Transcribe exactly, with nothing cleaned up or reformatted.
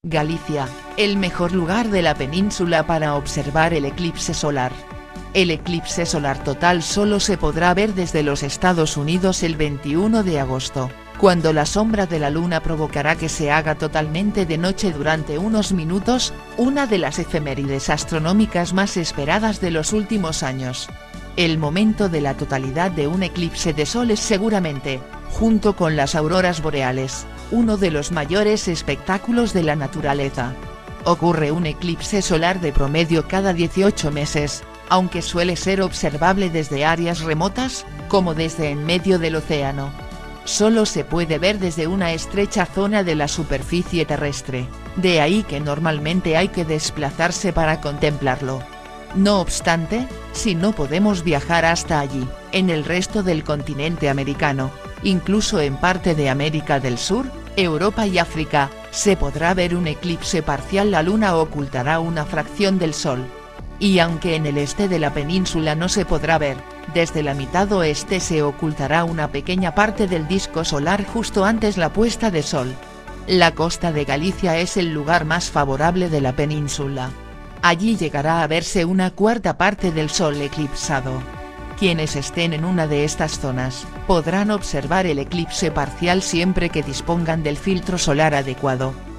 Galicia, el mejor lugar de la península para observar el eclipse solar. El eclipse solar total solo se podrá ver desde los Estados Unidos el veintiuno de agosto, cuando la sombra de la luna provocará que se haga totalmente de noche durante unos minutos, una de las efemérides astronómicas más esperadas de los últimos años. El momento de la totalidad de un eclipse de sol es seguramente, junto con las auroras boreales, uno de los mayores espectáculos de la naturaleza. Ocurre un eclipse solar de promedio cada dieciocho meses, aunque suele ser observable desde áreas remotas, como desde en medio del océano. Solo se puede ver desde una estrecha zona de la superficie terrestre, de ahí que normalmente hay que desplazarse para contemplarlo. No obstante, si no podemos viajar hasta allí, en el resto del continente americano, incluso en parte de América del Sur, Europa y África, se podrá ver un eclipse parcial. La luna ocultará una fracción del sol. Y aunque en el este de la península no se podrá ver, desde la mitad oeste se ocultará una pequeña parte del disco solar justo antes la puesta de sol. La costa de Galicia es el lugar más favorable de la península. Allí llegará a verse una cuarta parte del sol eclipsado. Quienes estén en una de estas zonas, podrán observar el eclipse parcial siempre que dispongan del filtro solar adecuado.